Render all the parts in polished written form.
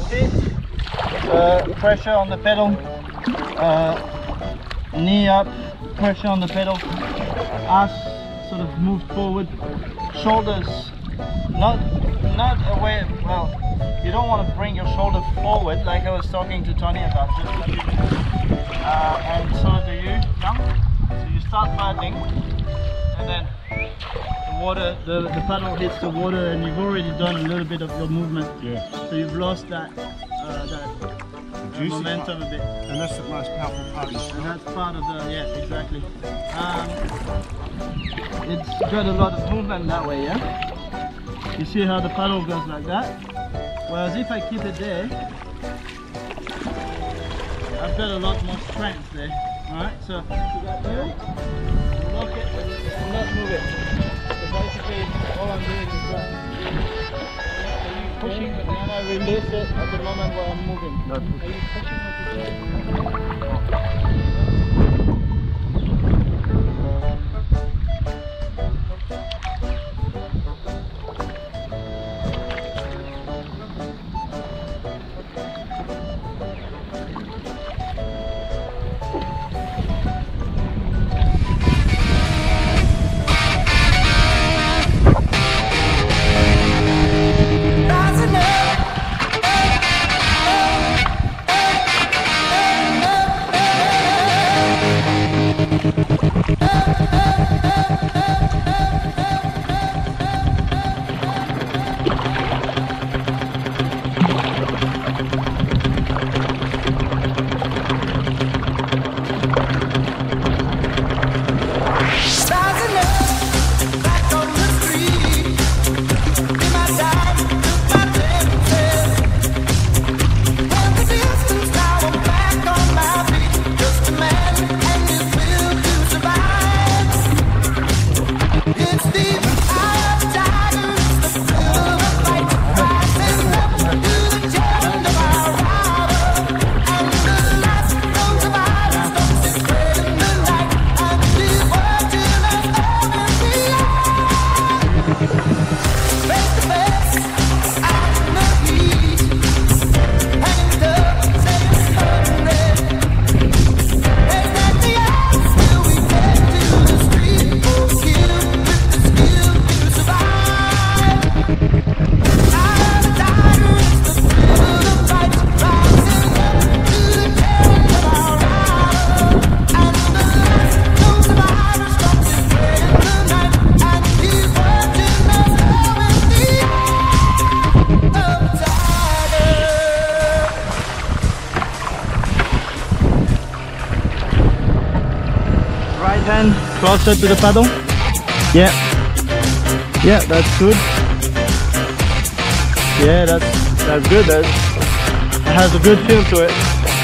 feet, pressure on the pedal, knee up, pressure on the pedal, ass sort of moved forward, shoulders not away. Well, you don't want to bring your shoulder forward like I was talking to Tony about, just like you do. And so do you, jump. So you start paddling, and then the water, the paddle hits the water, and you've already done a little bit of your movement. Yeah. So you've lost that momentum a bit. And that's the most powerful part of it. And that's part of the, yeah, exactly. It's got a lot of movement that way, yeah? You see how the paddle goes like that? Whereas if I keep it there, I've got a lot more strength there. Alright, so lock it and not move it. So basically all I'm doing is that. Are you pushing and then I release it at the moment where I'm moving? Are you pushing like hand closer to the paddle. Yeah, that's good. Yeah, that's good. It has a good feel to it.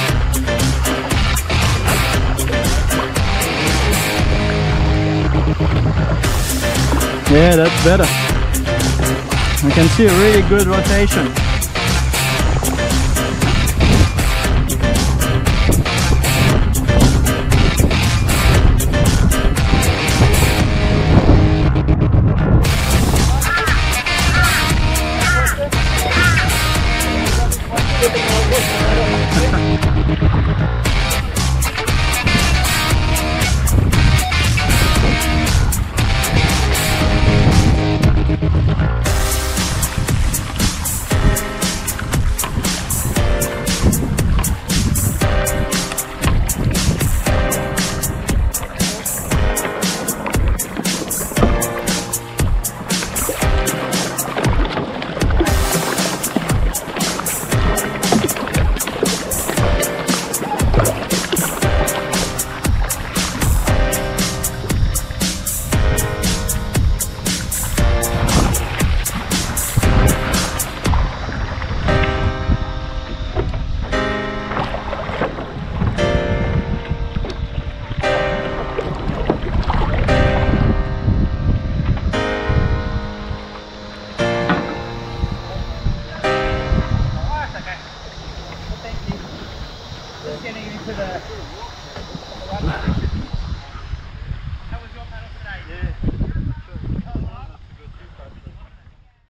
Yeah, that's better. I can see a really good rotation. Getting into the